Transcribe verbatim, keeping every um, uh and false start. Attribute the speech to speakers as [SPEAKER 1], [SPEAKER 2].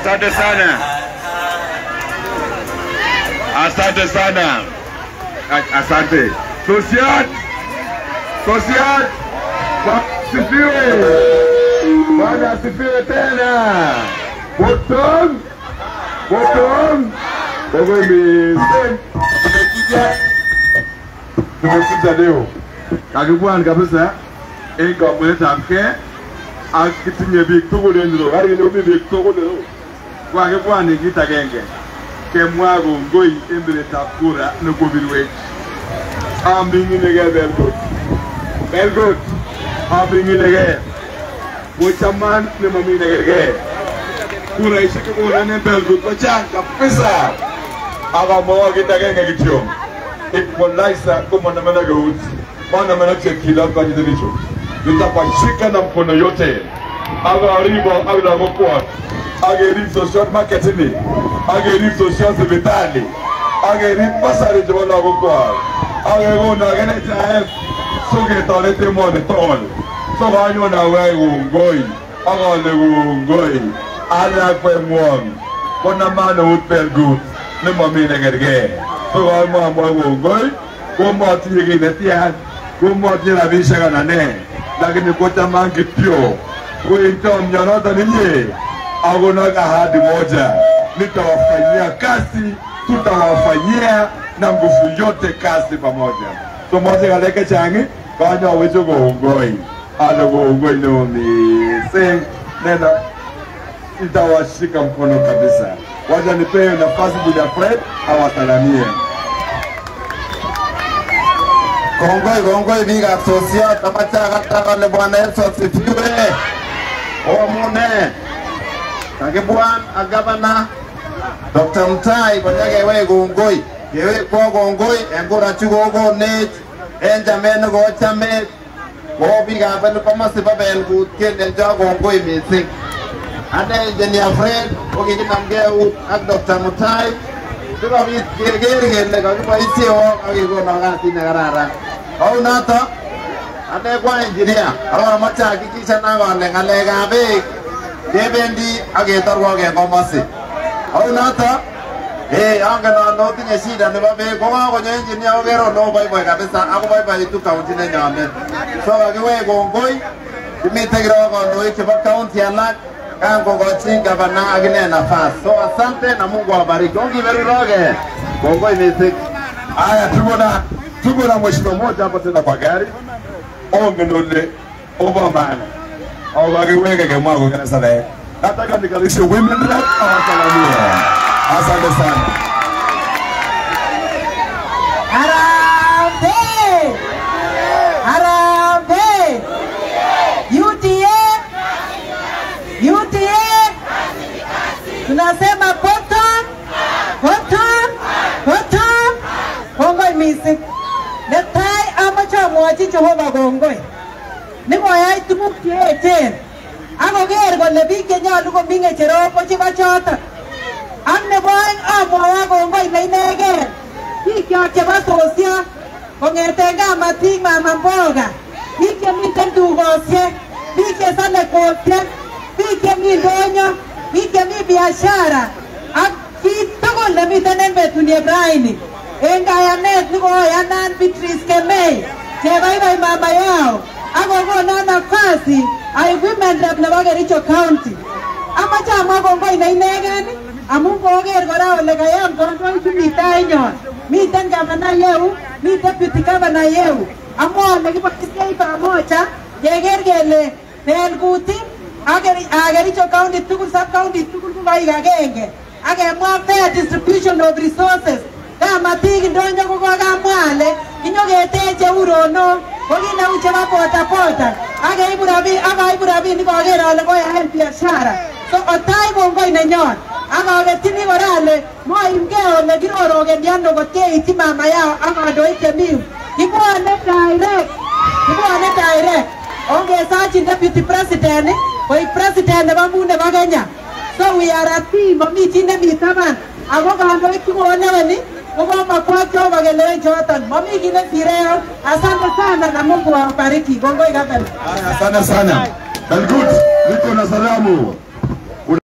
[SPEAKER 1] Asante sana. Asante sana. Asante. Sosiot. Sosiot. Sifiwe. Bwana sifiwe tena. Bottom. Bottom. Baba mimi. Tumekuja. Tumekuja leo. Karibuni kabisa. Ega mweta mke. Akitinye biktugo lendo. Hari ndio biktugo lendo. Kwa kebwani kitagenge. Kemwago ngoi embele takura no kobirwe. Am bingi nege belgot. Belgot. Am bingi nege. Mochaman ne mami nege. Kura ishike bona ne belgot kochanga pesa. Aga mo kitagenge kityo. Ikmolaisa kama na mana gout. Mana mana chekila kwa jidicho. Nitapashika na mkono yote. Aga ribo aga mkoa. Ageri Sosiot marketing, ageri Sosiot hospitali, ageri pasari jona gokwa, ageri na gane jae, suge tolete mo de tol, so banyo na we ngoi, aga le ngoi, ala kwe mwang, kona mano utbel good, ne mami ne gerge, so ga mo mo ngoi, ko mo ti ge ne tian, ko mo ti la bisha kana ne, lakini kota mangi pio, ko intom nyana taniye. Agona ahadi moja, nitawafanyia kazi, tutawafanyia na nguvu yote kazi pamoja. So moja galeke changi, kanya wecho go ngoi, ala go ngoi no ni sing, nena itawashika mkono kabisa. Wacha nipewe nafasi bila Fred awasalamie.
[SPEAKER 2] Kongoi kongoi biga Sosiot tapacha kata le bwana Erick sifiwe. Omune. Kagebuan agavana Doctor Mutai banyage we gongoi yewe ko gongoi engora chugo go net enjamen go chame ko biga bel komase babel gut ken enja gongoi misik ade engineer friend o gi namge ut ak Doctor Mutai diba bi gerger gelle ko ba isio agi go na gati na garara au nata ade kwa engineer awa macha kikisha na go le ngale ga be Debendi agetar wage komasi. Au nata eh anga na no tinye shida ne babe ko wa ko engineer ogero no bye bye kabisa ako bye bye tu county ne nyame. So agewe gongoi imitegro ko no ichi ba county anak kango go chinga bana agne nafasi. So asante na Mungu awabariki. Ongi veru roge. Gongoi misik.
[SPEAKER 1] Aya tuko na tuko na mheshimiwa mmoja hapa tena kwa gari. Onge nole Obama. Au wakiweke kama kwa kanisa leo. Nataka nikalishe women rep awasalamia. Asante sana.
[SPEAKER 3] Harambe! Harambe! U T A! U T A! Tunasema bottom! Bottom! Bottom! Gongoi misik. Netai amacha mwachi Jehova gongoi. Niko yai tukuk cheechen. Ako ger kole biik chenyolu komi ng'echerok ko chebo chotok. Ak nebo oeng amwoe kongoi neinegei. Bikyok chebo Sosiot kong'eten kamatik mama mboga, biik chemiten dukosiek, biik chesale kotiek, biik chemi ndonyo, biik chemi biashara ak kiit tugul nemiten en betunieb raini. En kayanet nikoyanan Beatrice Kemei, chebaibai mama yao. Ako kona nafasi ay women rep nebo Kericho County. Amache amwa kongoi neinegen amun koker kora ole kayam kondoik Mutai nyon. Miten gavana yeu, miten deputy governor yeu. Amwa ole kiboisiei pamoja keker kele en kutit ak Kericho County tugul sub county tugul ko kaik agenge. Ak kemwa fair distribution of resources. Kamatik ndonyo ko kokamwa ale kinyoketeche uronok. Wagina ucheba pota pota. Aga ibu rabi, aga ibu rabi ni koger ale koyaen biashara. So otai kongoi nenyon. Aga ogetini korale mo imge ole kiroroge ndiando koteiti mama yao aga ndoite miu. Kibwane direct. Kibwane direct. Ongesachi deputy president, koi president nebo mu nebo Kenya. So we are a team, mami chine mi taban. Ako kandoik chukoleweni Oba makwacho bagele jotan mami kile sireo. Asante sana na Mungu awabariki. Gongoi gavana.
[SPEAKER 1] Asante sana. That's good. Niko na salamu.